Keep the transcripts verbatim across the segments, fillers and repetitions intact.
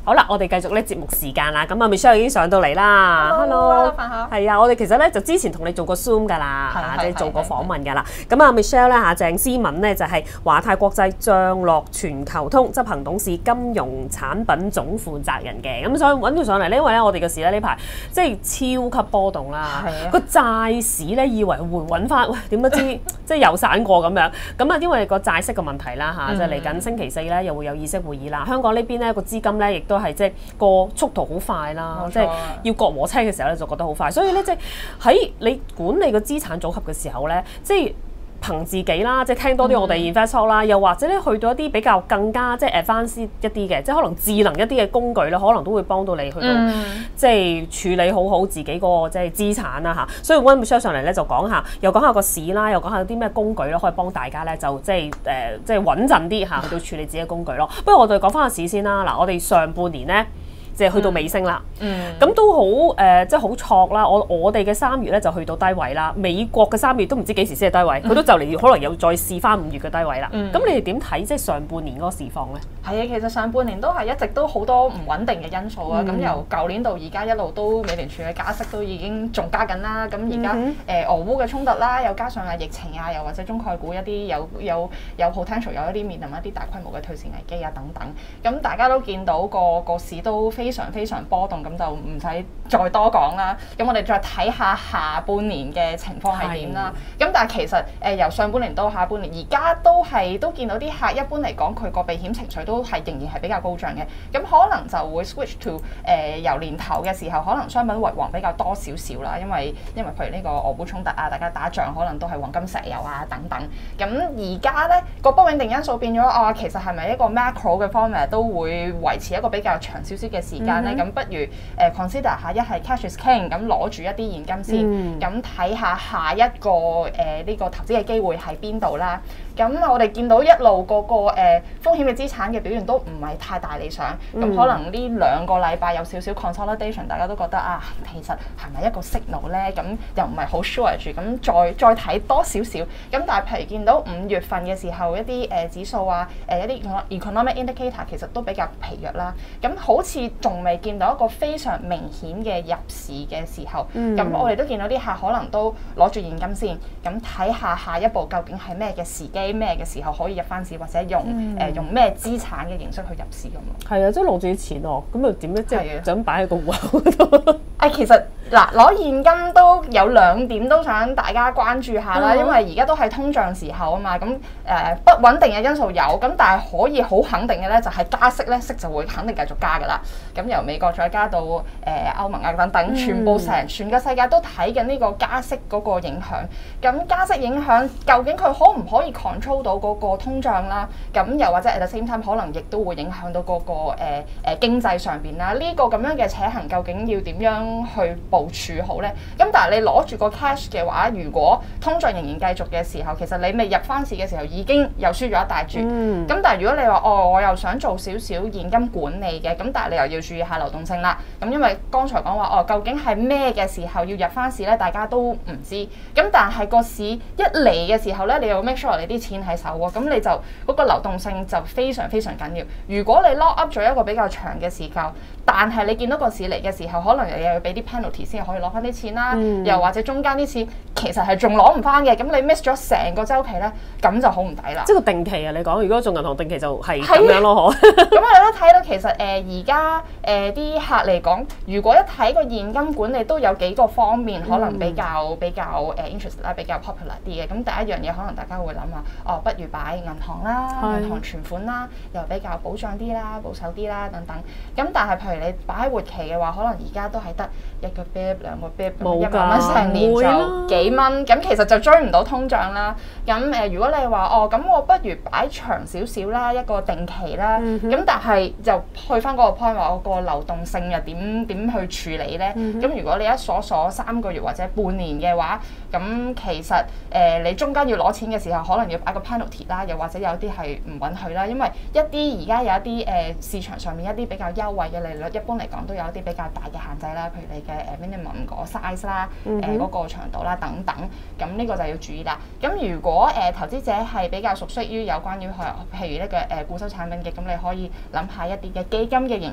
好啦，我哋繼續咧節目時間啦。咁啊 Michelle 已經上到嚟啦。 Hello，飯盒。 係啊，我哋其實咧就之前同你做過 Zoom 㗎啦，嚇，即係做過訪問㗎啦。咁啊 Michelle 咧嚇，鄭思敏咧就係華泰國際帳樂全球通執行董事、金融產品總負責人嘅。咁所以揾佢上嚟咧，因為咧我哋嘅市咧呢排即係超級波動啦。個債市咧以為回穩翻，喂點不知即係又散過咁樣。咁啊，因為個債息嘅問題啦嚇，即係嚟緊星期四咧又會有議息會議啦。香港呢邊咧個資金咧亦都係即係個速度好快啦，即係要割禾青嘅時候咧就覺得好快，所以咧即係喺你管理個資產組合嘅時候咧，即係憑自己啦，即係聽多啲我哋 invest talk 啦，又或者咧去到一啲比較更加即係 advanced 一啲嘅，即係可能智能一啲嘅工具咧，可能都會幫到你去到、嗯、即係處理好好自己嗰個即係資產啦嚇。所以 One Michelle 上嚟咧就講下，又講下個市啦，又講下有啲咩工具咧可以幫大家咧就即係誒、呃、即係穩陣啲嚇去到處理自己嘅工具咯。不如我哋講翻個市先啦。嗱，我哋上半年咧，即係去到尾聲啦，咁、嗯、都好誒、呃，即係好挫啦。我我哋嘅三月咧就去到低位啦，美國嘅三月都唔知幾時先係低位，佢、嗯、都就嚟可能又再試翻五月嘅低位啦。咁、嗯、你哋點睇即係上半年嗰個市況咧？ 係啊，其實上半年都係一直都好多唔穩定嘅因素啊。咁、嗯、由舊年到而家一路都美聯儲嘅加息都已經仲加緊啦。咁而家誒俄烏嘅衝突啦，又加上啊疫情啊，又或者中概股一啲有有有 potential 有一啲面臨一啲大規模嘅退市危機啊等等。咁大家都見到個個市都非常非常波動，咁就唔使再多講啦。咁我哋再睇下下半年嘅情況係點啦。咁但係其實誒、呃、由上半年到下半年，而家都係都見到啲客一般嚟講，佢個避險情緒都係仍然係比較高漲嘅。咁可能就會 switch to 誒、呃、由年頭嘅時候，可能商品為王比較多少少啦。因為因為譬如呢個俄烏衝突啊，大家打仗可能都係黃金、石油啊等等。咁而家咧個不穩定因素變咗啊，其實係咪一個 macro 嘅方面都會維持一個比較長少少嘅時間咧？咁、嗯、不如誒、呃、consider 下一係 cash is king， 咁攞住一啲現金先，咁睇下下一個誒呢、呃這個投資嘅機會喺邊度啦。咁我哋見到一路個個誒、呃、風險嘅資產嘅表現都唔係太大理想，咁、嗯、可能呢兩個禮拜有少少 consolidation， 大家都覺得啊，其實係咪一個 signal 咧？咁又唔係好 sure 住，咁再再睇多少少。咁但係譬如見到五月份嘅時候一啲誒、呃、指數啊，誒、呃、一啲 economic indicator 其實都比較疲弱啦。咁好似仲未見到一個非常明顯嘅入市嘅時候，咁、嗯、我哋都見到啲客可能都攞住現金先，咁睇下下一步究竟係咩嘅時機，咩嘅時候可以入翻市，或者用誒、嗯呃、用咩資產嘅形式去入市咁咯。 係啊，即係攞住啲錢喎，咁又點咧？即係就咁擺喺個戶口度。 誒，其實嗱，攞現金都有兩點都想大家關注下啦，嗯、因為而家都係通脹時候啊嘛，咁誒、呃、不穩定嘅因素有，咁但係可以好肯定嘅咧，就係加息咧，息就會肯定繼續加㗎啦。咁由美國再加到誒、呃、歐盟啊等等，全部成、嗯、全個世界都睇緊呢個加息嗰個影響。咁加息影響究竟佢可唔可以 control 到嗰個通脹啦？咁又或者 at the same time 可能亦都會影響到嗰、那個誒誒、呃呃、經濟上邊啦。呢、這個咁樣嘅扯行究竟要點樣去部署好咧？咁但係你攞住個 cash 嘅話，如果通脹仍然繼續嘅時候，其實你未入翻市嘅時候已經又輸咗一大注。咁、嗯、但係如果你話哦，我又想做少少現金管理嘅，咁但係你又要注意下流動性啦。咁因為剛才講話哦，究竟係咩嘅時候要入翻市咧？大家都唔知。咁但係個市一嚟嘅時候咧，你要 make sure 你啲錢喺手喎。咁你就嗰、那個流動性就非常非常緊要。如果你 lock up 咗一個比較長嘅時間，但係你見到個市嚟嘅時候，可能你又要俾啲 penalty 先可以攞翻啲錢啦。嗯、又或者中間啲錢其實係仲攞唔翻嘅，咁你 miss 咗成個週期咧，咁就好唔抵啦。即係個定期啊！你講，如果做銀行定期就係咁樣咯，嗬。 咁我哋都睇到其實誒而家誒啲客嚟講，如果一睇個現金管理都有幾個方面可能比較、嗯、比較誒 interest 啦，比較 popular 啲嘅。咁第一樣嘢可能大家會諗下，哦，不如擺銀行啦，銀行存款啦，又比較保障啲啦，保守啲啦等等。咁但係譬如你擺喺活期嘅話，可能而家都係得一個 bip 兩個 bip 一萬蚊成年就幾蚊，咁其實就追唔到通脹啦。咁誒、呃，如果你話哦，咁我不如擺長少少啦，一個定期啦。咁、嗯、但係就去翻嗰個 point 話，個流動性又點點去處理咧？咁、嗯、如果你一鎖鎖三個月或者半年嘅話，咁其實誒、呃、你中間要攞錢嘅時候，可能要擺個 penalty 啦，又或者有啲係唔允許啦。因為一啲而家有一啲誒、呃、市場上面一啲比較優惠嘅利率，一般嚟講都有一啲比較大嘅限制啦，譬如你嘅誒 minimum 嗰 size 啦，誒、呃、嗰、那個長度啦等等。咁呢個就要注意啦。咁如果誒、呃、投資者係比較熟悉於有關於譬如呢個誒固收產品嘅，咁你可以諗下一啲嘅基金嘅形式啦。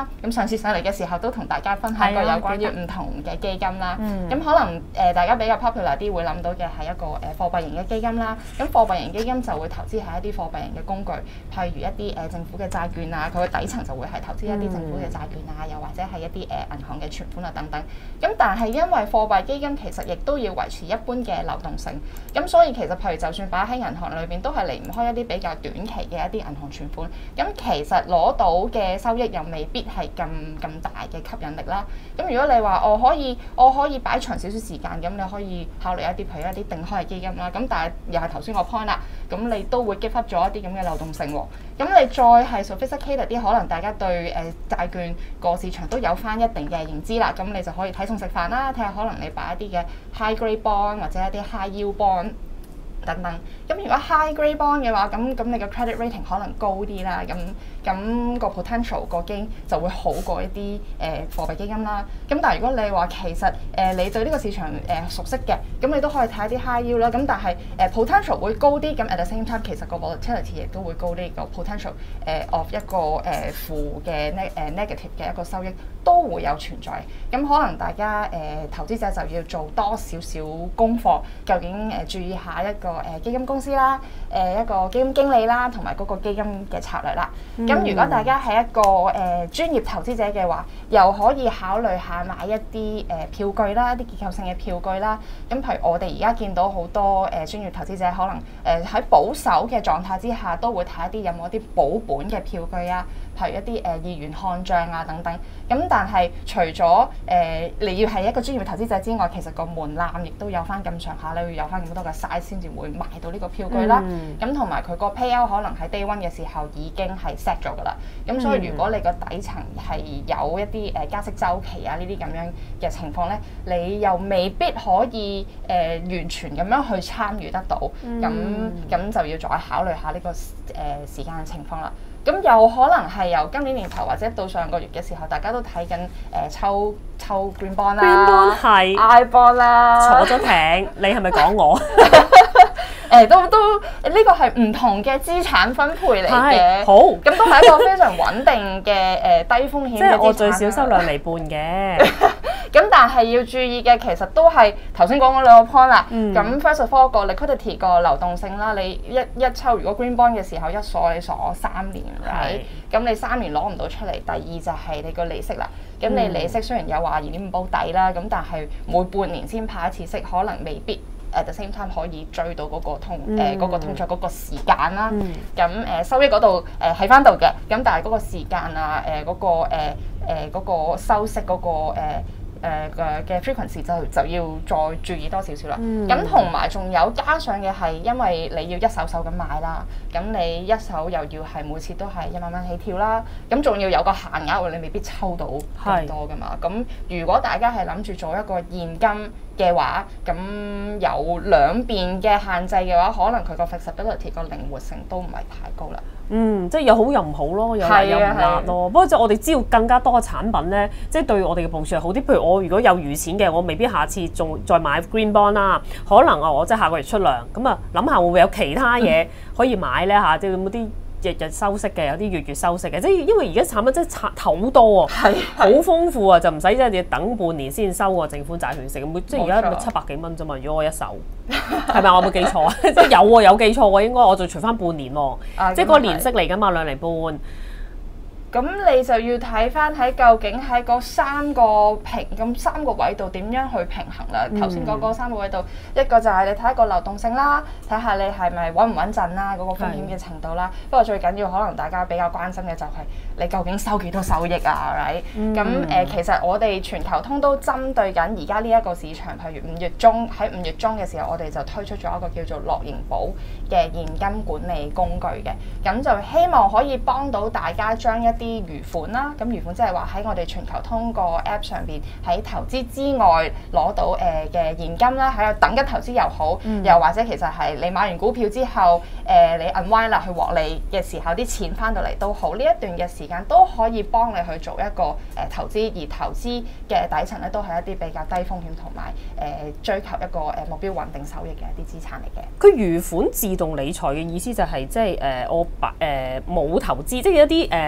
咁上次上嚟嘅時候都同大家分享過有關於唔同嘅基金啦。咁、嗯、可能誒、呃、大家比較 popular 啲會諗到嘅係一個誒、呃、貨幣型嘅基金啦。咁貨幣型基金就會投資喺一啲貨幣型嘅工具，譬如一啲誒、呃、政府嘅債券啊，佢嘅底層就會係投資一啲政府嘅債券啊，又或者係一啲誒、呃、銀行嘅存款啊等等。咁但係因為貨幣基金其實亦都要維持一般嘅流動性，咁所以其實譬如就算擺喺銀行裏邊，都係離唔開一啲比較短期嘅一啲銀行存款。咁其實攞到嘅收益又未必係咁咁大嘅吸引力啦。咁如果你話我可以我可以擺長少少時間，咁你可以考慮一啲譬如一啲定開嘅基金啦。咁但係又係頭先個 point 啦，咁你都會激發咗一啲咁嘅流動性喎。咁你再係 sophisticated 啲，可能大家對誒債券個市場都有翻一定嘅認知啦。咁你就可以睇餸食飯啦，睇下可能你擺一啲嘅 high grade bond 或者一啲 high yield bond等等。咁如果 high grade bond 嘅話，咁咁你個 credit rating 可能高啲啦，咁咁個 potential 個基金就會好過一啲誒、呃、貨幣基金啦。咁但係如果你話其實誒、呃、你對呢個市場誒、呃、熟悉嘅，咁你都可以睇一啲 high yield 啦。咁但係誒、呃、potential 會高啲，咁 at the same time 其實個 volatility 亦都會高啲，個 potential 誒、呃、of 一個誒、呃、負嘅 ne 誒 negative 嘅一個收益都會有存在。咁可能大家誒、呃、投資者就要做多少少功課，究竟誒、呃、注意下一個誒、呃、基金公司啦，誒、呃、一個基金經理啦，同埋嗰個基金嘅策略啦。咁、嗯、如果大家係一個誒、呃、專業投資者嘅話，又可以考慮下買一啲誒、呃、票據啦，一啲結構性嘅票據啦。咁譬如我哋而家見到好多誒、呃、專業投資者，可能誒喺、呃、保守嘅狀態之下，都會睇一啲有冇一啲保本嘅票據啊，譬如一啲誒二元看漲啊等等。咁但係除咗誒、呃、你要係一個專業投資者之外，其實個門檻亦都有翻咁上下，你要有翻咁多嘅 size 先至會買到呢個票據啦。咁同埋佢個 payout 可能喺 day one 嘅時候已經係 set 咗㗎啦。咁、嗯、所以如果你個底層係有一啲誒加息週期啊呢啲咁樣嘅情況咧，你又未必可以誒、呃、完全咁樣去參與得到。咁咁、嗯、就要再考慮下呢、這個誒、呃、時間嘅情況啦。咁有可能係由今年年頭或者到上個月嘅時候，大家都睇緊誒抽抽 green bond 啦 ，green bond 係 I bond 啦， 坐咗艇，你係咪講我？ 誒都都呢個係唔同嘅資產分配嚟嘅， 好， 咁都係一個非常穩定嘅誒、呃、低風險嘅資產。即係我最少收兩厘半嘅。 咁但係要注意嘅，其實都係頭先講嗰兩個 point 啦。咁、嗯、first of all 個 liquidity 個流動性啦，你一一抽如果 green bond 嘅時候一鎖你鎖三年，係咁你三年攞唔到出嚟。第二就係你個利息啦。咁你利息雖然有話二點五保底啦，咁但係每半年先派一次息，可能未必。at the same time 可以追到嗰個通誒嗰個通脹嗰個時間啦，咁誒、呃、收益嗰度誒喺翻度嘅，咁但係嗰個時間啊誒嗰個誒誒嗰個收息嗰個誒誒嘅嘅 frequency 就就要再注意多少少啦。咁同埋仲有加上嘅係因為你要一手手咁買啦，咁你一手又要係每次都係一萬蚊起跳啦，咁仲要有個限額，你未必抽到咁多噶嘛。咁如果大家係諗住做一個現金嘅話，咁有兩邊嘅限制嘅話，可能佢個 flexibility 個靈活性都唔係太高啦。 嗯，即係有好又唔好咯，有辣有唔辣咯。不過即係我哋知道更加多嘅產品咧，即係對我哋嘅部署係好啲。譬如我如果有餘錢嘅，我未必下次仲再買 green bond 啦。可能啊，我即係下個月出糧，咁啊諗下會唔會有其他嘢可以買咧嚇？即係有冇啲日日收息嘅，有啲月月收息嘅，即係因為而家產品真係好多啊，好豐富啊，就唔使即係要等半年先收個政府債券息咁。即係而家咪七百幾蚊啫嘛。如果我一手，係咪我有冇記錯啊？即係有喎，有記錯喎，應該我就除翻半年喎，啊、即係嗰個年息嚟㗎嘛，兩厘半。 咁你就要睇翻喺究竟喺嗰三個平咁三個位度點樣去平衡啦。頭先講嗰三個位度，一個就係你睇一個流動性啦，睇下你係咪穩唔穩陣啦，嗰、那個風險嘅程度啦。是不過最緊要可能大家比較關心嘅就係你究竟收幾多收益啊 right？ 咁誒、嗯呃，其實我哋全球通都針對緊而家呢一個市場，譬如五月中喺五月中嘅時候，我哋就推出咗一個叫做樂盈保嘅現金管理工具嘅，咁就希望可以幫到大家將一啲餘款啦，咁餘款即係話喺我哋全球通過 App 上邊喺投資之外攞到誒嘅、呃、現金啦，喺度等緊投資又好，嗯、又或者其實係你買完股票之後，誒、呃、你 unwind 啦去獲利嘅時候，啲錢翻到嚟都好，呢一段嘅時間都可以幫你去做一個誒、呃、投資，而投資嘅底層咧都係一啲比較低風險同埋誒追求一個誒目標穩定收益嘅一啲資產嚟嘅。 佢餘款自動理財嘅意思就係、是、即係誒、呃、我白誒冇投資，即係一啲誒、呃、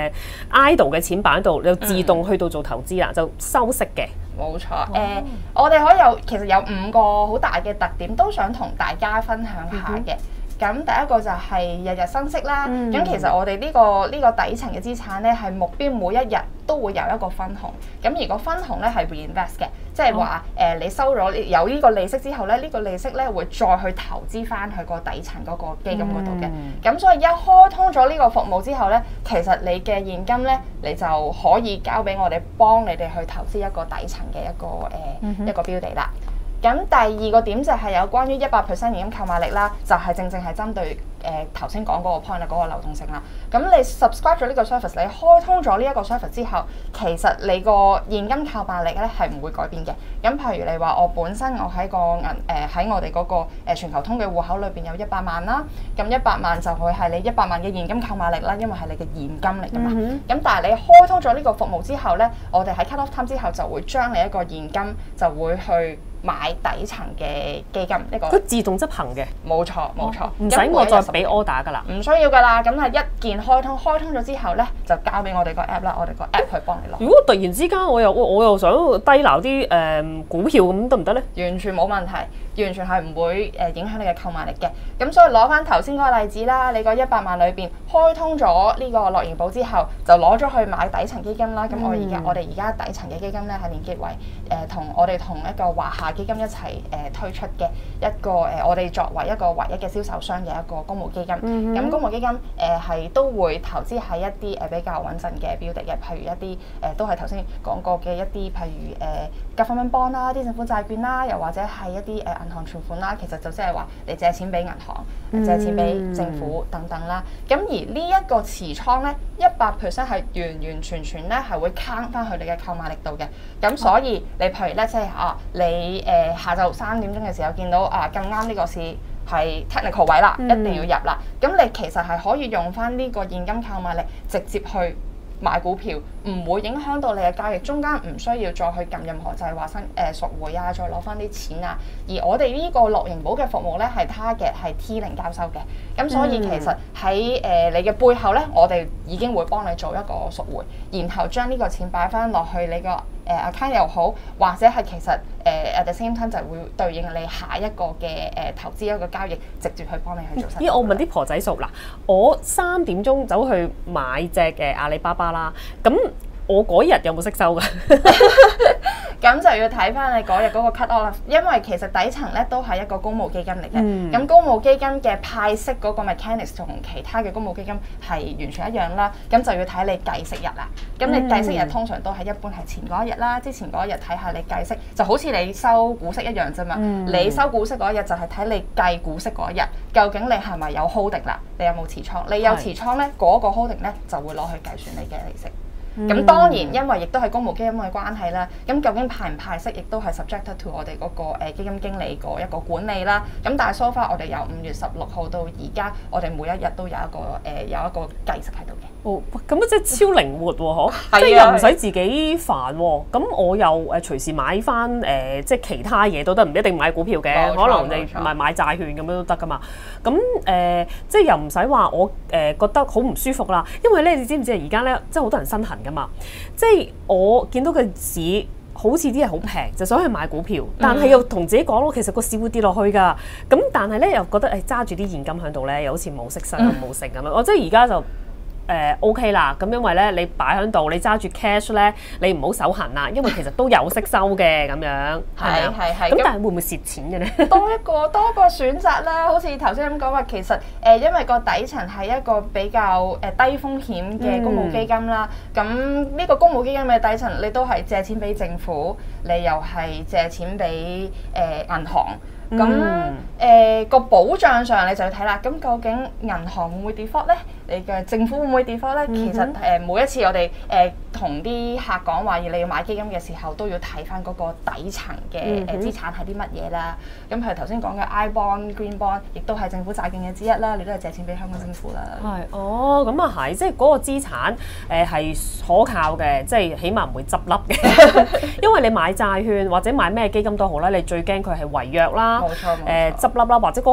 idle 嘅錢擺喺度，就自動去到做投資啦，嗯、就收息嘅。 冇錯，誒、哦呃，我哋可以有其實有五個好大嘅特點，都想同大家分享下嘅。咁、嗯、第一個就係日日生息啦。咁、嗯、其實我哋呢、呢個呢、呢個底層嘅資產咧，係目標每一日都會有一個分紅。咁而個分紅咧係 reinvest 嘅，即係話誒你收咗有呢個利息之後咧，呢、呢個利息咧會再去投資翻去個底層嗰個基金嗰度嘅。咁、嗯、所以一開通咗呢個服務之後咧，其實你嘅現金咧，你就可以交俾我哋幫你哋去投資一個底層嘅一個誒、呃嗯、哼一個標的啦。咁第二個點就係有關於一百 percent 現金購買力啦，就係、是、正正係針對誒頭先講嗰個 point 啦，嗰個流動性啦。咁你 subscribe 咗呢個 service， 你開通咗呢一個 service 之後，其實你個現金購買力咧係唔會改變嘅。咁譬如你話我本身我喺個銀誒喺我哋嗰個誒全球通嘅戶口裏邊有一百萬啦，咁一百萬就會係你一百萬嘅現金購買力啦，因為係你嘅現金嚟噶嘛。咁、嗯、哼但係你開通咗呢個服務之後咧，我哋喺 cut off time 之後就會將你一個現金就會去買底層嘅基金，呢個佢自動執行嘅， 冇錯冇錯， 唔使、哦、我再俾 order 噶啦， 唔需要噶啦。咁係一件開通，開通咗之後咧，就交俾我哋個 app 啦，我哋個 app 去幫你攞。 如果突然之間我又我又想低撈啲誒股票咁得唔得咧？ 完全冇問題，完全係唔會誒影響你嘅購買力嘅。咁所以攞翻頭先嗰個例子啦，你個一百萬裏邊開通咗呢個樂盈寶之後，就攞咗去買底層基金啦。咁、嗯、我而家我哋而家底層嘅基金咧係連結為誒同、呃、我哋同一個華夏基金一齊誒、呃、推出嘅一個誒、呃，我哋作為一個唯一嘅銷售商嘅一個公募基金。咁、嗯、哼公募基金誒係、呃、都會投資喺一啲誒比較穩陣嘅標的嘅，譬如一啲誒、呃、都係頭先講過嘅一啲，譬如誒 government bond 啦、啲政府債券啦，又或者係一啲誒銀行存款啦。其實就即係話你借錢俾銀行、嗯、借錢俾政府等等啦。咁而呢一個持倉咧，一百 percent 係完完全全咧係會 count 翻去你嘅購買力度嘅。咁所以你譬如咧即係啊，你誒、呃、下晝三點鐘嘅時候見到啊咁啱呢個市係 technical 位啦，嗯、一定要入啦。咁你其實係可以用翻呢個現金購買力直接去買股票，唔會影響到你嘅交易，中間唔需要再去撳任何就係話新誒贖回啊，再攞翻啲錢啊。而我哋呢個樂盈寶嘅服務咧係 target 係 T 零交收嘅，咁所以其實喺誒、呃、你嘅背後咧，我哋已經會幫你做一個贖回，然後將呢個錢擺翻落去你個誒 account 又好，或者係其實誒、呃、at the same time 就會對應你下一個嘅誒、呃、投資一個交易，直接去幫你去做。 咦？我問啲婆仔熟嗱，我三點鐘走去買隻嘅阿里巴巴啦，咁我嗰日有冇息收㗎？ 咁就要睇翻你嗰日嗰個 cut off 啦，因為其實底層咧都係一個公募基金嚟嘅。咁、嗯、公募基金嘅派息嗰個 mechanics 同其他嘅公募基金係完全一樣啦。咁就要睇你計息日啦。咁你計息日通常都係一般係前嗰一日啦，之前嗰一日睇下你計息，就好似你收股息一樣啫嘛。嗯、你收股息嗰一日就係睇你計股息嗰一日，究竟你係咪有 holding 啦？你有冇持倉？你有持倉咧，嗰、嗰個 holding 咧就會攞去計算你嘅利息。咁、嗯、當然，因為亦都係公募基金嘅關係啦。咁究竟派唔派息，亦都係 subject to 我哋嗰個誒基金經理個一個管理啦。咁但係 so far 我哋由五月十六號到而家，我哋每一日都有一個誒、呃、有一個計息喺度嘅。 哦，咁啊，即係超靈活喎，嗬！即係又唔使自己煩喎。咁我又誒隨時買翻誒、呃、即係其他嘢都得，唔一定買股票嘅，可能你唔係買債券咁樣都得噶嘛。咁誒、呃、即係又唔使話我誒、呃、覺得好唔舒服啦。因為咧，你知唔知啊？而家咧即係好多人身痕噶嘛。即係我見到個市好似啲嘢好平，就想去買股票，但係又同自己講咯，其實個市會跌落去㗎。咁但係咧又覺得誒揸住啲現金喺度咧，又好似冇息收冇成咁樣。我即係而家就。誒、呃、OK 啦，咁因為咧你擺喺度，你揸住 cash 咧，你唔好手痕啦，因為其實都有息收嘅咁樣，係係係。咁但係會唔會蝕錢嘅咧？ 多一個多一個選擇啦，好似頭先咁講話，其實誒、呃、因為個底層係一個比較誒低風險嘅公募基金啦，咁呢、嗯、個公募基金嘅底層，你都係借錢俾政府，你又係借錢俾誒、呃、銀行。咁誒個保障上你就要睇啦，咁究竟銀行會唔會 default 咧？你嘅政府會唔會 default 咧？嗯、哼其實誒、呃、每一次我哋誒同啲客講話要你要買基金嘅時候，都要睇翻嗰個底層嘅誒資產係啲乜嘢啦。咁譬如頭先講嘅 I bond、Green bond， 亦都係政府債券嘅之一啦。你都係借錢俾香港政府啦。 係哦，咁啊係，即係嗰個資產誒係可靠嘅，即係起碼唔會執笠嘅。因為你買債券或者買咩基金都好啦，你最驚佢係違約啦。冇錯，誒執笠啦，或者嗰個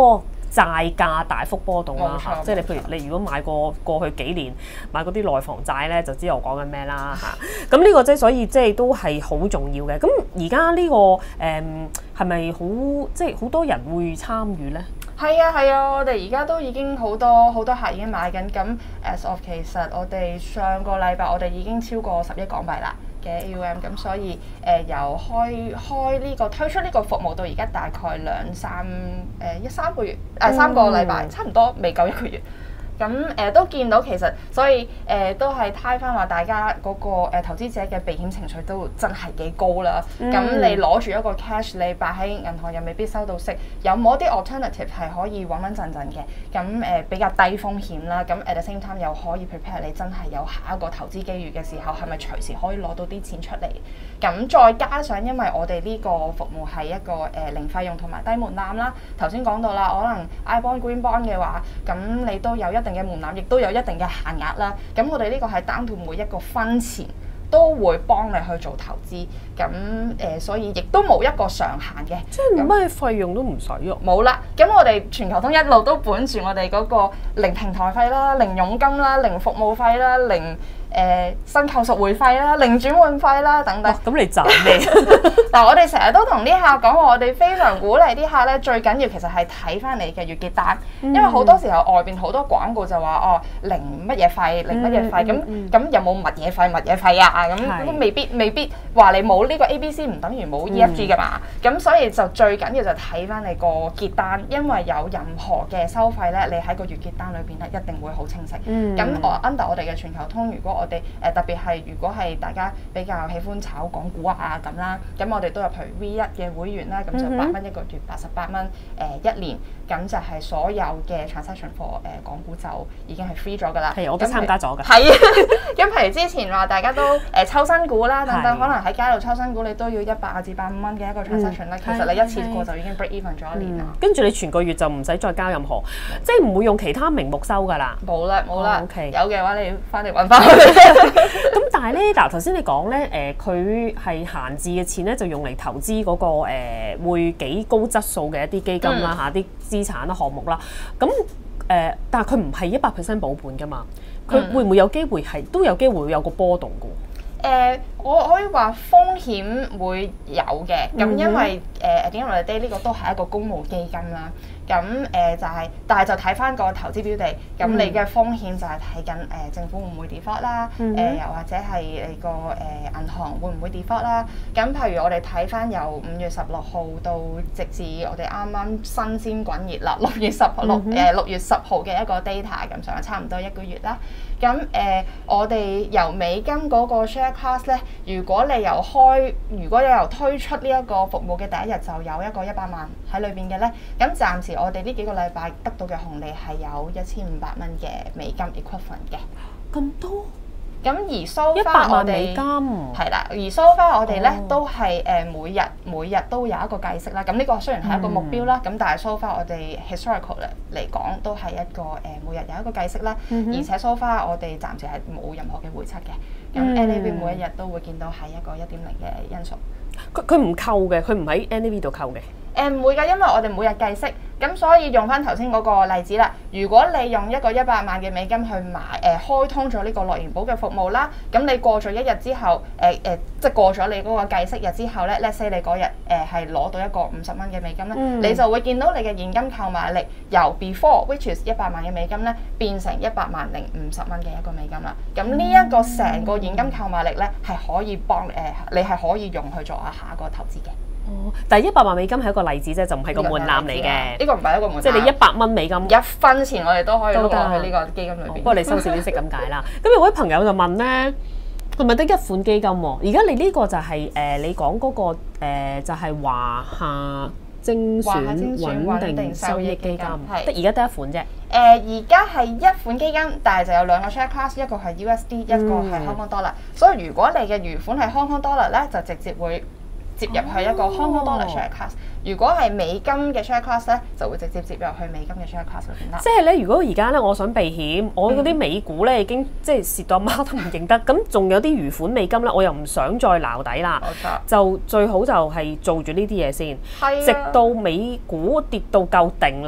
債價大幅波動啦嚇，即係你譬如你如果買過過去幾年買嗰啲內房債咧，就知我講緊咩啦嚇。咁呢個即係所以即係都係好重要嘅。咁而家呢個誒係咪好即係好多人會參與咧？ 係啊係啊，我哋而家都已經好多好多客已經買緊。咁 as of 其實我哋上個禮拜我哋已經超過十億港幣啦嘅 A U M。咁所以誒、呃、由開開呢、這個推出呢個服務到而家大概兩三誒一三個月誒、呃、三個禮拜，差唔多未夠一個月。咁誒、呃、都見到其實，所以誒、呃、都係睇翻話大家嗰、那個、呃、投資者嘅避險情緒都真係幾高啦。咁、嗯、你攞住一個 cash，你擺喺銀行又未必收到息，有冇啲 alternative 係可以穩穩陣陣嘅？咁誒、呃、比較低風險啦。咁 at the same time 又可以 prepare 你真係有下一個投資機遇嘅時候，係咪隨時可以攞到啲錢出嚟？咁再加上因為我哋呢個服務係一個誒、呃、零費用同埋低門檻啦。頭先講到啦，可能 I bond green bond 嘅話，咁你都有一定嘅門檻，亦都有一定嘅限額啦。咁我哋呢個係單到每一個分錢都會幫你去做投資。咁誒、呃，所以亦都冇一個上限嘅， 即係咩費用都唔使喎。 冇啦。咁我哋全球通一路都本住我哋嗰個零平台費啦、零佣金啦、零服務費啦、零誒、呃、新購贖回費啦、零轉換費啦等等。 咁你賺咩？ 嗱，我哋成日都同啲客講話，我哋非常鼓勵啲客咧，最緊要其實係睇翻你嘅月結單，嗯、因為好多時候外邊好多廣告就話哦零乜嘢費，零乜嘢費，咁咁、嗯嗯、有冇乜嘢費乜嘢費啊？咁都未必未必話你冇呢個 A B C 唔等於冇 E F G 噶嘛。咁、嗯、所以就最緊要就睇翻你個結單，因為有任何嘅收費咧，你喺個月結單裏邊咧一定會好清晰。咁我 under 我哋嘅全球通，如果我哋誒、呃、特別係如果係大家比較喜歡炒港股啊咁啦，咁我哋都有譬如 V 一嘅會員啦，咁就八蚊一個月，八十八蚊誒一年，咁就係所有嘅 transaction for 誒、呃、港股就已經係 free 咗㗎啦。 係，我都參加咗㗎。 係啊，咁譬如之前話大家都誒、呃、抽新股啦等等，可能喺街度抽新股你都要一百至百五蚊嘅一個 transaction 啦、嗯，其實你一次過就已經 break even 咗一年啦。跟住、 嗯、你全個月就唔使再交任何，即係唔會用其他名目收㗎啦。 冇啦冇啦， 哦 okay、 有嘅話你要翻嚟揾翻我哋。 咁但係咧，嗱頭先你講咧，誒佢係閒置嘅錢咧，就用嚟投資嗰、那個誒、呃、會幾高質素嘅一啲基金啦嚇，啲、嗯、資產啦項目啦。咁誒、呃，但係佢唔係一百 percent 保本㗎嘛？佢會唔會有機會係都有機會會有個波動㗎？ 誒、呃，我可以話風險會有嘅，咁因為誒點解我哋 day 呢個都係一個公募基金啦，咁誒、呃、就係、是，但係就睇翻個投資標地，咁你嘅風險就係睇緊誒政府會唔會 default 啦，誒、呃、又或者係你個誒、呃、銀行會唔會 default 啦，咁譬如我哋睇翻由五月十六號到直至我哋啱啱新鮮滾熱啦，六月十六誒六月十號嘅一個 data 咁上下，差唔多一個月啦。咁誒、呃，我哋由美金嗰個 share class 咧，如果你由開，如果你由推出呢一個服務嘅第一日就有一個一百萬喺裏邊嘅咧，咁暫時我哋呢幾個禮拜得到嘅紅利係有一千五百蚊嘅美金 equivalent 嘅。 咁多？ 咁而 so far 我哋係啦，而 so far 我哋咧、oh. 都係誒每日每日都有一個計息啦。咁呢個雖然係一個目標啦，咁、mm. 但係 so far 我哋 historical 嚟講都係一個誒、呃、每日有一個計息啦。Mm hmm. 而且 so far 我哋暫時係冇任何嘅回測嘅。咁 N A V 每一日都會見到係一個一點零嘅因素。 佢佢唔扣嘅，佢唔喺 N A V 度扣嘅。 誒唔會㗎，因為我哋每日計息，咁所以用翻頭先嗰個例子啦。如果你用一個一百萬嘅美金去買誒、呃、開通咗呢個樂盈保嘅服務啦，咁你過咗一日之後，誒、呃、誒、呃、即係過咗你嗰個計息日之後咧 let's say 你嗰日誒係攞到一個五十蚊嘅美金咧，嗯、你就會見到你嘅現金購買力由 before which is 一百萬嘅美金咧變成一百萬零五十蚊嘅一個美金啦。咁呢一個成個現金購買力咧係可以幫誒、呃、你係可以用去做下下一個投資嘅。 哦，但係一百萬美金係一個例子啫，就唔係個門檻嚟嘅。 呢個唔係一個門檻， 即係你一百蚊美金一分錢我哋都可以攞喺呢個基金裏邊。不過你收少啲息咁解啦。咁有位朋友就問咧，係咪得一款基金喎？而家你呢個就係、是、誒、呃、你講嗰、那個、呃、就係、是、華夏精選穩定收益基金，得而家得一款啫。誒而家係一款基金，但係就有兩個 share class，一個係 U S D，、嗯、一個係 Hong Kong Dollar。所以如果你嘅餘款係 Hong Kong Dollar 咧，就直接會接入去一個 Hong Kong Dollar share class，、哦、如果係美金嘅 share class 咧，就會直接接入去美金嘅 share class 裏邊啦。 即係咧，如果而家咧，我想避險，我嗰啲美股咧已經即係蝕到阿媽都唔認得，咁仲有啲餘款美金咧，我又唔想再撈底啦，冇錯，就最好就係做住呢啲嘢先，啊、直到美股跌到夠定啦。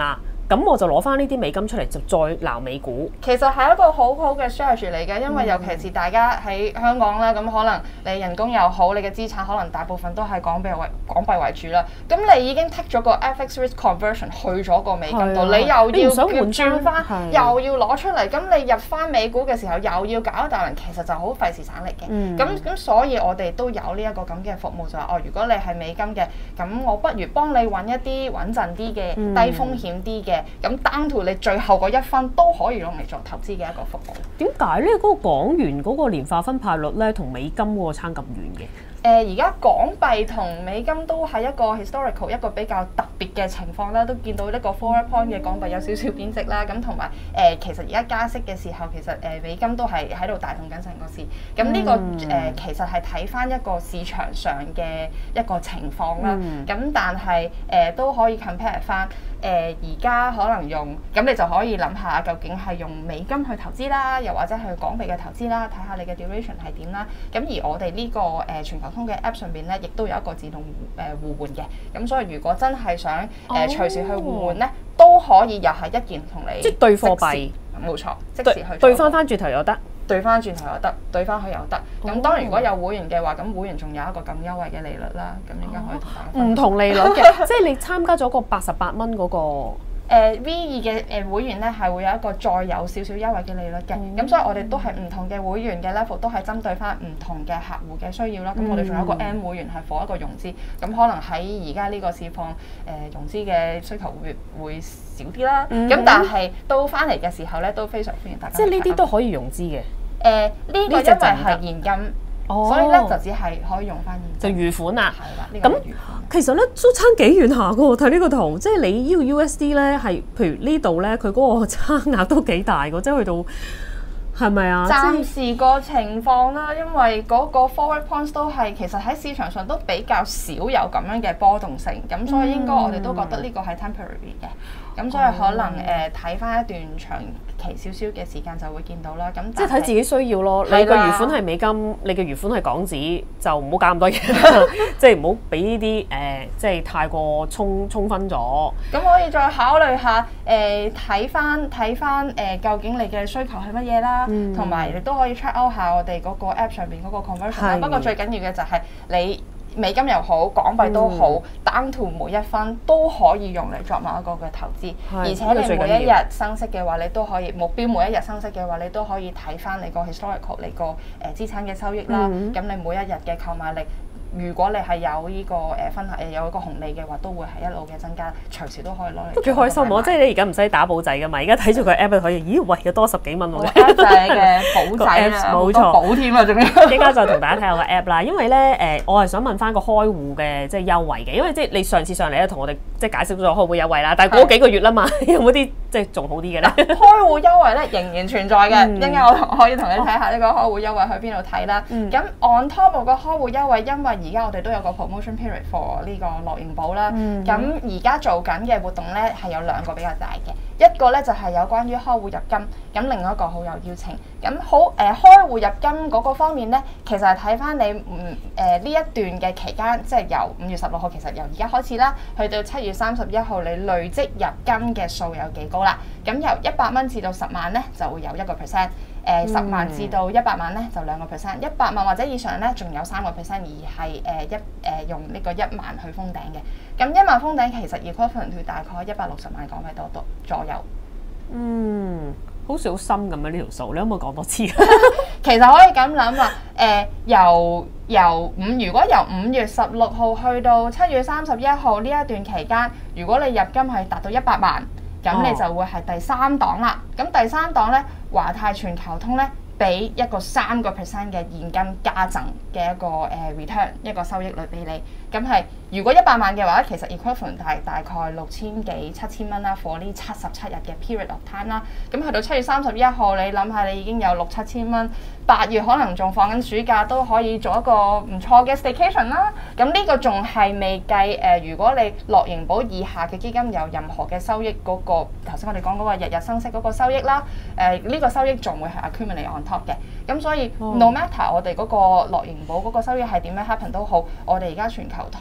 咁我就攞翻呢啲美金出嚟就再撈美股。 其實係一個好好嘅 strategy 嚟嘅，因為尤其是大家喺香港啦，咁可能你人工又好，你嘅資產可能大部分都係港幣為港幣為主啦。咁你已經 take 咗個 F X risk conversion 去咗個美金度，你又要轉翻，又要攞出嚟，咁你入翻美股嘅時候又要搞一大輪，其實就好費時省力嘅。咁咁、嗯、所以我哋都有呢一個咁嘅服務，就係、是、哦，如果你係美金嘅，咁我不如幫你揾一啲穩陣啲嘅、嗯、低風險啲嘅，咁 down to 你最後嗰一分都可以用嚟做投資嘅一個服務。 點解咧？嗰、那個港元嗰個年化分派率咧，同美金嗰個差咁遠嘅？ 誒而家港幣同美金都係一個 historical 一個比較特別嘅情況啦，都見到呢個 forward point 嘅港幣有少少貶值啦，咁同埋誒其實而家加息嘅時候，其實誒、呃、美金都係喺度帶動緊成個市。咁呢、這個誒、嗯呃、其實係睇返一個市場上嘅一個情況啦。咁、嗯、但係誒、呃、都可以 compare 返誒而家可能用，咁你就可以諗下究竟係用美金去投資啦，又或者係港幣嘅投資啦，睇下你嘅 duration 係點啦。咁而我哋呢、這個誒、呃、全球通嘅 app 上邊咧，亦都有一個自動誒互換嘅，咁所以如果真係想誒、呃、隨時去互換咧，都可以又係一件同你即係兌貨幣， 冇錯，即時去兌翻翻轉頭又得， 兌翻轉頭又得，兌翻去又得。咁、哦、當然如果有會員嘅話，咁會員仲有一個咁優惠嘅利率啦，咁應該可以同大家唔同利率嘅，即係你參加咗個八十八蚊嗰個。 誒、呃、V 二嘅誒會員咧係會有一個再有少少優惠嘅利率嘅，咁、嗯、所以我哋都係唔同嘅會員嘅 level 都係針對翻唔同嘅客戶嘅需要啦。咁、嗯、我哋仲有一個 M 會員係 for 一個融資，咁可能喺而家呢個市況誒、呃、融資嘅需求會會少啲啦。咁、嗯、但係到翻嚟嘅時候咧都非常歡迎大家。 即係呢啲都可以融資嘅。誒、 呃、呢、這個因為係現金。哦、所以咧就只係可以用翻現金，就預款啦。 係啦，呢、 這個預款。其實咧都差幾遠下嘅喎，睇呢個圖，即係你呢個 U S D 咧係，譬如呢度咧佢嗰個差額都幾大嘅，即係去到係咪啊？ 暫時個情況啦，因為嗰個 forward points 都係其實喺市場上都比較少有咁樣嘅波動性，咁所以應該我哋都覺得呢個係 temporary 嘅。咁、嗯、所以可能誒睇翻一段長期少少嘅時間就會見到啦。咁即係睇自己需要咯。你個餘款係美金，你嘅餘款係港紙，就唔好搞咁多嘢，即係唔好俾呢啲誒，即係太過沖沖分咗。 咁可以再考慮下誒，睇翻睇翻誒，究竟你嘅需求係乜嘢啦，同埋你都可以 check out 下我哋嗰個 app 上邊嗰個 conversion 啦。不過最緊要嘅就係你。美金又好，港幣都好、嗯、down to 每一分都可以用嚟作某一個嘅投資，而且你每一日生息嘅話，你都可以目標每一日生息嘅話，你都可以睇翻你個 historical 你個誒資產嘅收益啦。咁、嗯、你每一日嘅購買力。如果你係有呢個誒分誒有一個紅利嘅話，都會係一路嘅增加，隨時都可以攞嚟。 都幾開心喎！即係你而家唔使打簿仔噶嘛，而家睇住個 app 就可以，咦喂，有多十幾蚊喎 ！app 仔嘅簿仔啊，冇錯，補添啊，仲要。 依家就同大家睇下個 app 啦，因為咧誒，我係想問翻個開戶嘅即係優惠嘅，因為即係你上次上嚟咧同我哋即係解釋咗開戶優惠啦，但係過咗幾個月啦嘛，有冇啲即係仲好啲嘅咧？ 開戶優惠咧仍然存在嘅，一陣間我可以同你睇下呢個開戶優惠去邊度睇啦。咁 on top of 個開戶優惠，因為而家我哋都有個 promotion period for 呢個樂盈寶啦，咁而家做緊嘅活動咧係有兩個比較大嘅，一個咧就係、是、有關於開戶入金，咁另外一個好有邀請，咁好誒、呃、開戶入金嗰個方面咧，其實係睇翻你唔誒呢一段嘅期間，即係由五月十六號，其實由而家開始啦，去到七月三十一號，你累積入金嘅數有幾高啦？咁由一百蚊至到十萬咧，就會有一個 percent。誒十、呃、萬至到一百萬咧就兩個 percent， 一百萬或者以上咧仲有三個 percent， 而係誒、呃、一誒、呃、用呢個一萬去封頂嘅。咁一萬封頂其實 equivalent to 大概一百六十萬港幣多多左右。 嗯，好小心咁樣呢條數，你可唔可以講多次？ 其實可以咁諗啦，誒、呃、由由五如果由五月十六號去到七月三十一號呢一段期間，如果你入金係達到一百萬。咁你就會係第三檔啦。咁、哦、第三檔咧，華泰全球通咧，俾一個三個 percent 嘅現金加贈嘅一個誒 return 一個收益率俾你。咁係如果一百萬嘅話，其實 equivalent 係大概六千幾七千蚊啦 for 呢七十七日嘅 period of time 啦。咁去到七月三十一號，你諗下你已經有六七千蚊，八月可能仲放緊暑假，都可以做一個唔錯嘅 staycation 啦。咁呢個仲係未計誒、呃，如果你樂盈寶以下嘅基金有任何嘅收益嗰、那個，頭先我哋講嗰個日日生息嗰個收益啦，誒、呃、呢、這個收益仲會係 accumulate on top 嘅。咁所以、oh. no matter 我哋嗰個樂盈寶嗰個收益係點樣 happen 都好，我哋而家全球通誒、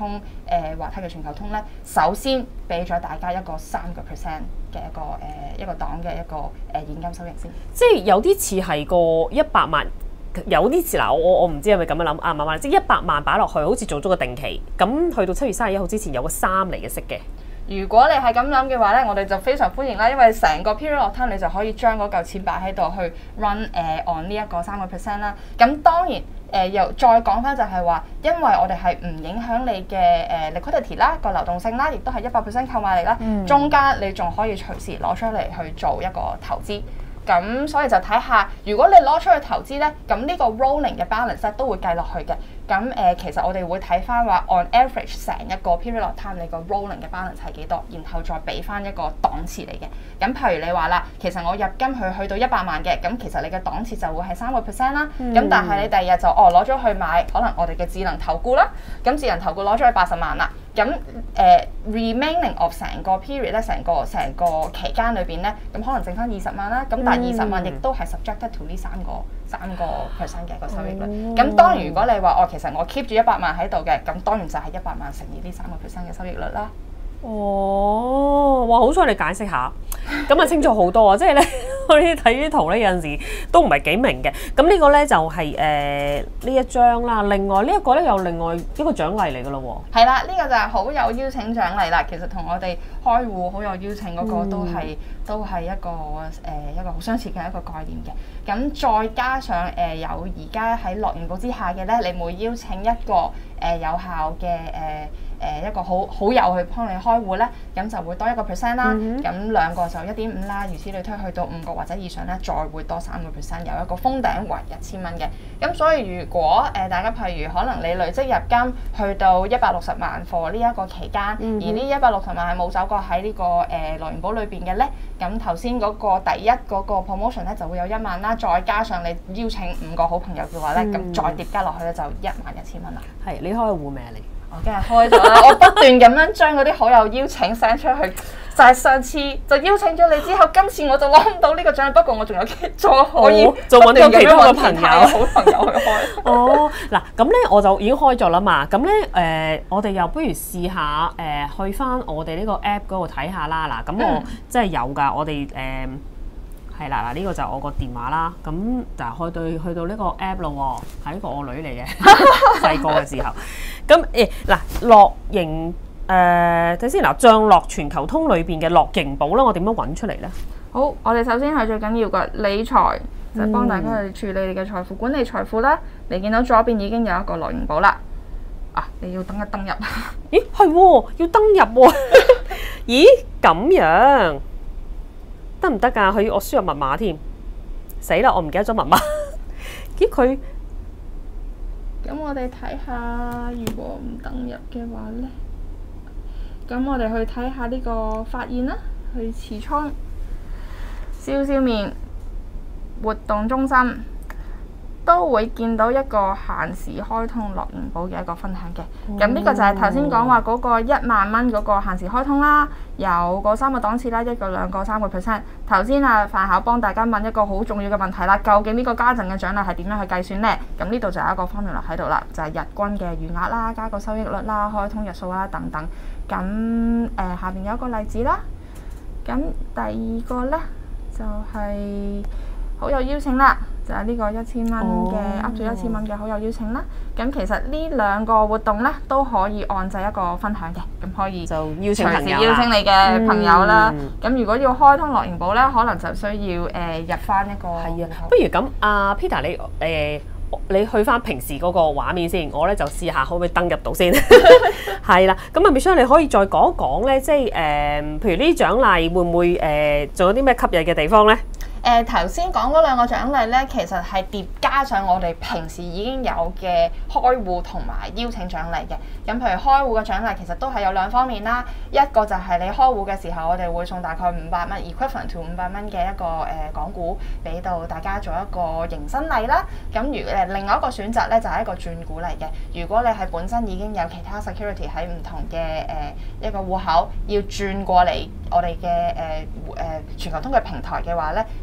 誒華泰嘅全球通咧，首先俾咗大家一個三個 percent 嘅一個誒、呃、一個檔嘅一個誒、呃、現金收益先。 即係有啲似係個一百萬，有啲似嗱，我我唔知係咪咁樣諗啊？唔係，即係一百萬擺落去，好似做咗個定期，咁去到七月三十一號之前有個三厘嘅息嘅。 如果你係咁諗嘅話咧，我哋就非常歡迎啦，因為成個 period of time 你就可以將嗰嚿錢擺喺度去 run 誒、呃、on 呢一個三個 percent 啦。咁當然誒、呃、又再講翻就係話，因為我哋係唔影響你嘅誒、呃、liquidity 啦，個流動性啦，亦都係一百 percent 購買力啦，嗯、中間你仲可以隨時攞出嚟去做一個投資。咁所以就睇下，如果你攞出去投資咧，咁呢個 rolling 嘅 balance 咧都會計落去嘅。咁誒、呃，其實我哋會睇翻話 on average 成一個 period of time 你個 rolling 嘅 balance 係幾多，然後再俾翻一個檔次嚟嘅。咁譬如你話啦，其實我入金去去到一百萬嘅，咁其實你嘅檔次就會係三個 percent 啦。咁、嗯、但係你第二日就哦攞咗去買，可能我哋嘅智能投顧啦，咁智能投顧攞咗去八十萬啦。咁誒、呃、remaining of 成個 period 咧，成個成個期間裏邊咧，咁可能剩翻二十萬啦。咁但係二十萬亦都係 subjected to 呢三個三個 percent 嘅一個收益率。咁、嗯、當然如果你話哦，其實我 keep 住一百萬喺度嘅，咁當然就係一百萬乘以呢三個 percent 嘅收益率啦。 哦，哇！好彩你解釋下，咁啊清楚好多啊！即係咧，我哋睇啲圖咧，有陣時都唔係幾明嘅。咁呢個咧就係誒呢一張啦。另外呢一個咧有另外一個獎勵嚟㗎咯喎。 係啦，呢、這個就係好有邀請獎勵啦。其實同我哋開戶好有邀請嗰個都係、嗯、都係一個誒、呃、一個好相似嘅一個概念嘅。咁再加上誒、呃、有而家喺樂盈保之下嘅咧，你每邀請一個誒、呃、有效嘅誒。呃誒、呃、一個好好友去幫你開戶咧，咁就會多一個 percent 啦。咁、mm hmm. 兩個就一點五啦，如此類推，去到五個或者以上咧，再會多三個 percent，有一個封頂為一千蚊嘅。咁所以如果誒、呃、大家譬如可能你累積入金去到一百六十萬 for 呢一個期間，mm hmm. 而呢一百六十萬係冇走過喺呢、這個誒樂盈保裏邊嘅咧，咁頭先嗰個第一嗰個 promotion 咧就會有一萬啦，再加上你邀請五個好朋友嘅話咧，咁、mm hmm. 再疊加落去咧就一萬一千蚊啦。 係，你開個戶未啊你？ 我今日開咗啦，我不斷咁樣將嗰啲好友邀請 send 出去，就係上次就邀請咗你之後，今次我就攞唔到呢個獎，不過我仲有再可以就揾到其他嘅朋友、 好朋友去開。 哦，嗱咁咧我就已經開咗啦嘛，咁咧誒我哋又不如試下誒、呃、去翻我哋呢個 app 嗰度睇下啦，嗱咁我真係有㗎，我哋誒。呃係啦，嗱、這、呢個就我個電話啦，咁就開到去到呢個 app 咯喎，係呢個我女嚟嘅，細個嘅時候。咁誒嗱，樂盈誒睇先嗱，將樂全球通裏邊嘅樂盈保啦，我點樣揾出嚟咧？ 好，我哋首先係最緊要嘅理財，就係幫大家去處理你嘅財富，管理財富啦。你見到左邊已經有一個樂盈保啦，啊，你要登一登入。 咦，係喎，要登入喎。咦，咁樣？得唔得㗎？佢我輸入密碼添，死啦！我唔記得咗密碼。咦佢？ 咁我哋睇下，如果唔登入嘅話咧，咁我哋去睇下呢個發現啦，去持倉、消消面、活動中心。都會見到一個限時開通樂盈保嘅一個分享嘅，咁呢、哦、個就係頭先講話嗰個一萬蚊嗰個限時開通啦，有個三個檔次啦，一個、兩個、三個 percent。頭先啊范巧幫大家問一個好重要嘅問題啦，究竟呢個加贈嘅獎勵係點樣去計算呢？咁呢度就有一個 formula 喺度啦，就係、是、日均嘅餘額啦，加個收益率啦，開通日數啦等等。咁誒、呃、下邊有一個例子啦，咁第二個呢，就係、是、好有邀請啦。就係呢個一千蚊嘅 up 咗一千蚊嘅好友邀請啦，咁其實呢兩個活動咧都可以按制一個分享嘅，咁可以就邀請朋友啦，隨時邀請你嘅朋友啦。咁、嗯、如果要開通樂盈保咧，可能就需要誒、呃、入翻一個。係啊，不如咁，阿 Peter 你誒、呃、你去翻平時嗰個畫面先，我咧就試下可唔可以登入到先。係啦，咁啊 Michelle 你可以再講一講咧，即係誒、呃，譬如呢啲獎勵會唔會誒仲、呃、有啲咩吸引嘅地方咧？ 誒頭先講嗰兩個獎勵咧，其實係疊加上我哋平時已經有嘅開戶同埋邀請獎勵嘅。咁譬如開戶嘅獎勵其實都係有兩方面啦，一個就係你開戶嘅時候，我哋會送大概五百蚊 equivalent to 五百蚊嘅一個誒、呃、港股俾到大家做一個迎新禮啦。咁如誒另外一個選擇咧就係、是、一個轉股嚟嘅。如果你係本身已經有其他 security 喺唔同嘅誒、呃、一個戶口要轉過嚟我哋嘅誒誒全球通嘅平台嘅話咧。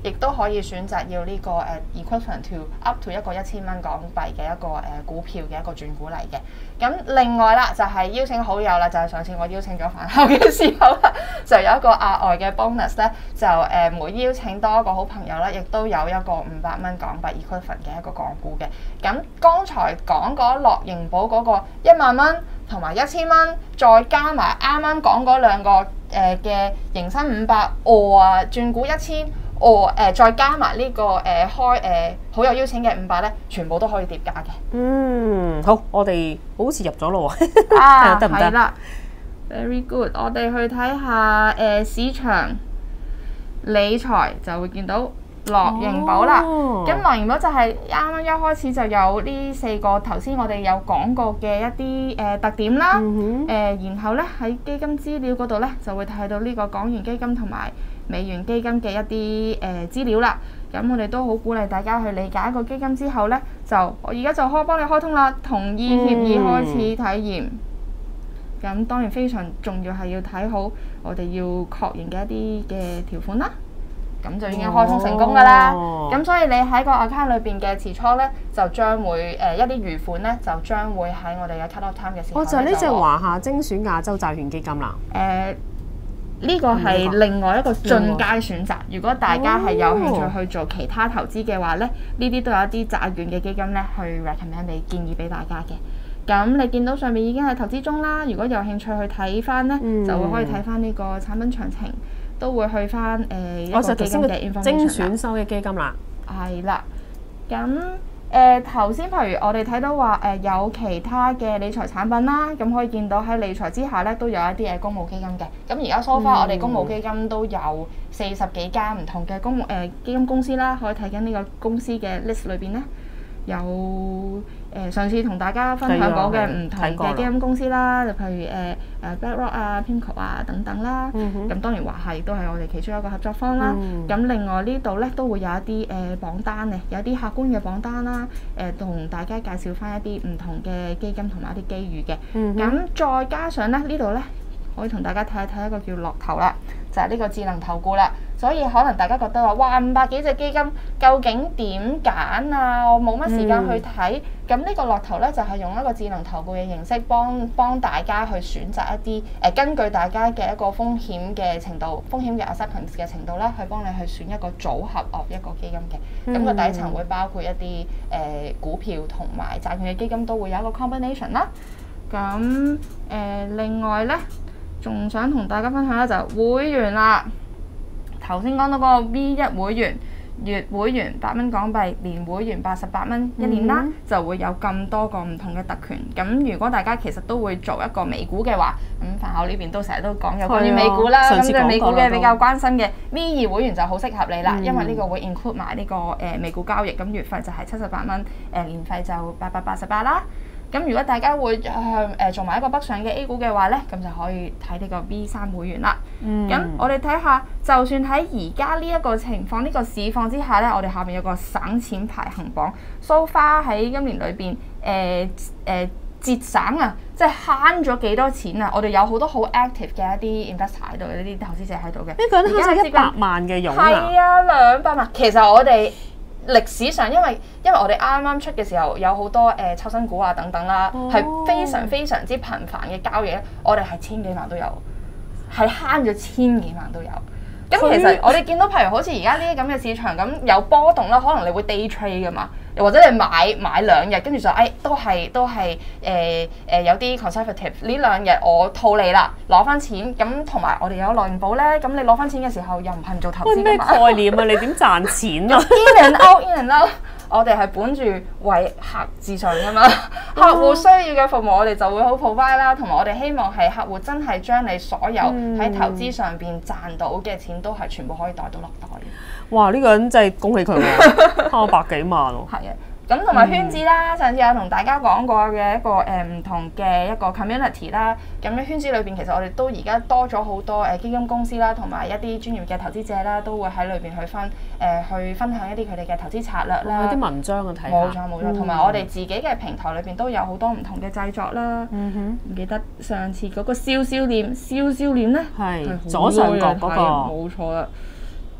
亦都可以選擇要呢個誒 equivalent to up to 一個一千蚊港幣嘅一個誒股票嘅一個轉股嚟嘅。咁另外啦，就係邀請好友啦，就係上次我邀請咗飯後嘅時候啦，就有一個額外嘅 bonus 咧，就誒每邀請多一個好朋友咧，亦都有一個五百蚊港幣 equivalent 嘅一個港股嘅。咁剛才講嗰樂盈寶嗰個一萬蚊同埋一千蚊，再加埋啱啱講嗰兩個誒嘅迎新五百哦啊轉股一千。哦，誒、呃，再加埋呢、這個誒、呃、開誒、呃、好友邀請嘅五百咧，全部都可以疊加嘅。 嗯，好，我哋好似入咗咯喎。啊， 得唔得？係啦 ，very good。我哋去睇下誒、呃、市場理財就會見到樂盈寶啦。咁樂盈寶就係啱啱一開始就有呢四個頭先我哋有講過嘅一啲誒、呃、特點啦。誒、嗯呃，然後咧喺基金資料嗰度咧就會睇到呢個港元基金同埋美元基金嘅一啲誒、呃、資料啦，咁我哋都好鼓勵大家去理解一個基金之後呢，就我而家就開幫你開通啦，同意協議開始體驗。咁、嗯、當然非常重要係要睇好我哋要確認嘅一啲嘅條款啦，咁就已經開通成功噶啦。咁、哦、所以你喺個 account 裏邊嘅持倉呢，就將會誒、呃、一啲餘款呢，就將會喺我哋嘅 cut off time 嘅時候。 哦，就係呢隻華夏精選亞洲債券基金啦。誒、呃。 呢個係另外一個進階選擇。如果大家係有興趣去做其他投資嘅話咧，呢啲都有一啲債券嘅基金咧，去 recommend 俾建議俾大家嘅。咁你見到上面已經係投資中啦。如果有興趣去睇翻咧，嗯、就會可以睇翻呢個產品詳情，都會去翻誒、呃、一個基金嘅 information 精選收嘅基金啦。 係啦，咁。誒頭先，譬如我哋睇到話誒、呃、有其他嘅理財產品啦，咁可以見到喺理財之下咧都有一啲誒公募基金嘅。咁而家 so far、嗯、我哋公募基金都有四十幾間唔同嘅公募誒、呃、基金公司啦，可以睇緊呢個公司嘅 list 裏邊咧有誒、呃、上次同大家分享過嘅唔同嘅基金公司啦，就譬如誒誒、呃、BlackRock 啊、PIMCO 啊等等啦。咁、嗯、哼當然華夏亦都係我哋其中一個合作方啦。咁、嗯、另外呢度咧都會有一啲誒、呃、榜單嘅，有啲客觀嘅榜單啦。誒、呃、同大家介紹翻一啲唔同嘅基金同埋一啲機遇嘅。咁、嗯、哼再加上咧呢度咧可以同大家睇一睇一個叫樂投啦，就係、是、呢個智能投顧啦。所以可能大家覺得話，哇五百幾隻基金，究竟點揀啊？我冇乜時間去睇。咁呢、嗯、個樂投咧就係、是、用一個智能投顧嘅形式幫幫大家去選擇一啲誒、呃，根據大家嘅一個風險嘅程度、風險嘅 acceptance 嘅程度咧，去幫你去選一個組合哦一個基金嘅。咁、嗯、個底層會包括一啲誒、呃、股票同埋債券嘅基金都會有一個 combination 啦。咁誒、呃、另外咧，仲想同大家分享咧就係會員啦。頭先講到嗰個 V 一會員、月會員八蚊港幣，年會員八十八蚊一年啦，嗯、就會有咁多個唔同嘅特權。咁如果大家其實都會做一個美股嘅話，咁飯後呢邊都成日都講有關於美股啦。咁對美股嘅比較關心嘅 V 二會員就好適合你啦，嗯、因為呢個會 include 埋呢個誒美股交易，咁月費就係七十八蚊，誒年費就八百八十八啦。咁如果大家會向誒、呃、做埋一個北上嘅 A 股嘅話咧，咁就可以睇呢個 V 三會員啦。咁、嗯、我哋睇下，就算喺而家呢一個情況、呢、呢個市況之下咧，我哋下面有個省錢排行榜 ，so far 喺今年裏邊誒誒節省啊，即係慳咗幾多錢啊！我哋有好多好 active 嘅一啲 investor 喺度，呢啲投資者喺度嘅。 呢個都係一百萬嘅佣啊！ 係啊，兩百萬。其實我哋歷史上，因為因為我哋啱啱出嘅時候有好多誒抽新股啊等等啦，係、哦、非常非常之頻繁嘅交易咧，我哋係千幾萬都有，係慳咗千幾萬都有。咁其實我哋見到譬如好似而家呢啲咁嘅市場咁有波動啦，可能你會 day trade 噶嘛，又或者你買買兩日，跟住就誒、哎、都係都係誒誒有啲 conservative 呢兩日我套你啦，攞翻錢咁，同埋我哋有樂盈寶咧，咁你攞翻錢嘅時候又唔係唔做投資㗎嘛？ 咩概念啊？你點賺錢啊 ？In and out, in and out。我哋係本住為客至上㗎嘛，客戶需要嘅服務我哋就會好 provide 啦，同埋我哋希望係客戶真係將你所有喺投資上邊賺到嘅錢都係全部可以袋到落袋。 哇！呢、這個人真係恭喜佢喎，慳百幾萬喎。 係啊。咁同埋圈子啦，上次有同大家講過嘅一個誒唔、呃、同嘅一個 community 啦。咁喺圈子裏邊，其實我哋都而家多咗好多誒、呃、基金公司啦，同埋一啲專業嘅投資者啦，都會喺裏邊去分誒、呃、去分享一啲佢哋嘅投資策略啦。 有啲文章啊睇下。 冇錯冇錯，同埋、嗯、我哋自己嘅平台裏邊都有好多唔同嘅製作啦。嗯哼。唔記得上次嗰個笑笑臉，笑笑臉咧係左上角嗰、那個。冇錯啦。誒、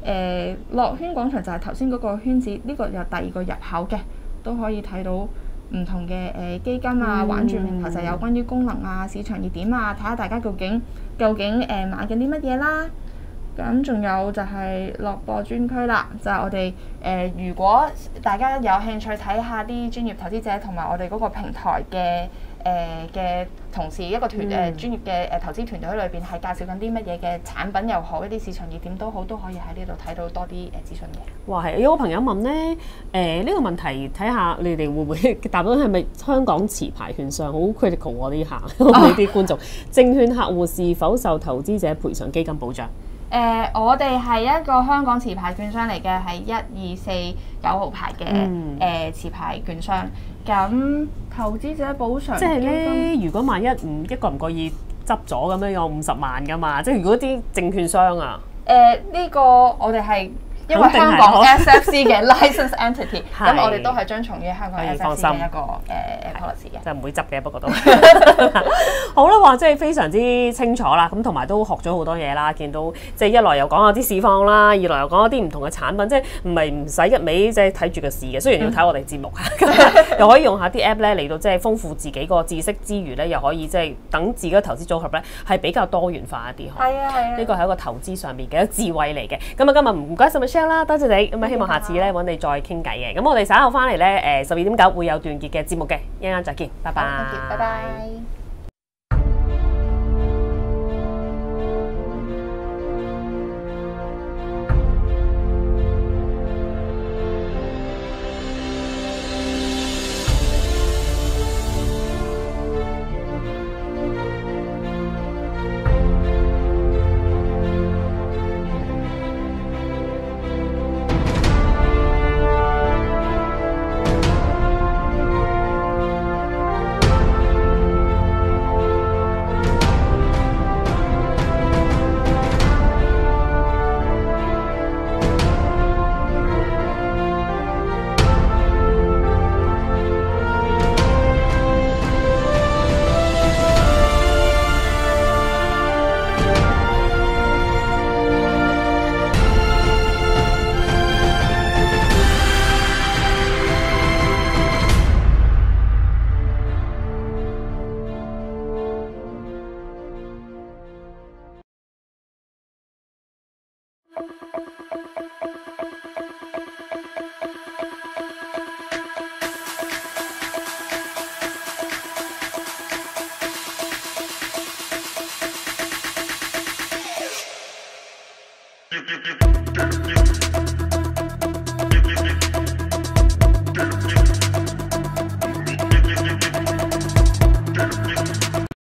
誒樂圈廣場就係頭先嗰個圈子，呢、這個有第二個入口嘅，都可以睇到唔同嘅誒、呃、基金啊，玩轉平台就有關於功能啊、市場熱點啊，睇下大家究竟究竟誒、呃、買緊啲乜嘢啦。咁仲有就係樂播專區啦，就係、是、我哋誒、呃，如果大家有興趣睇下啲專業投資者同埋我哋嗰個平台嘅誒嘅同事，一個團誒、呃、專業嘅誒投資團隊裏邊係介紹緊啲乜嘢嘅產品又好，一啲市場熱點都好，都可以喺呢度睇到多啲誒資訊嘅。 哇，係有個朋友問咧，誒、呃、呢、這個問題睇下你哋會唔會答到係咪香港持牌券商好 critical 喎？呢下呢啲觀眾，證券客戶是否受投資者賠償基金保障？ 誒、呃，我哋係一個香港持牌券商嚟嘅，係一二四九號牌嘅誒、嗯呃、持牌券商。咁投資者補償， 即係咧，如果萬一唔一個唔覺意執咗咁樣有五十萬噶嘛，即係如果啲證券商啊， 誒呢、呃這個我哋係。因為香港 S F C 嘅 license entity，咁我哋都係遵從於香港 S F C 嘅一個誒 policy 嘅， 就唔會執嘅。不過都好啦，話即係非常之清楚啦。咁同埋都學咗好多嘢啦。見到即係一來又講下啲市況啦，二來又講一啲唔同嘅產品，即係唔係唔使一味即係睇住個市嘅。雖然要睇我哋節目，嗯、又可以用下啲 app 咧嚟到即係豐富自己個知識之餘咧，又可以即係等自己嘅投資組合咧係比較多元化一啲。 係啊係啊， 呢個係一個投資上面嘅一個智慧嚟嘅。咁啊，今日唔該晒 Michelle 啦，多謝你。咁啊，希望下次咧揾你再傾偈嘅。咁我哋稍後翻嚟咧，誒十二點九會有段結嘅節目嘅，一陣間再見，拜拜。 拜拜。 You, you, you, you, you.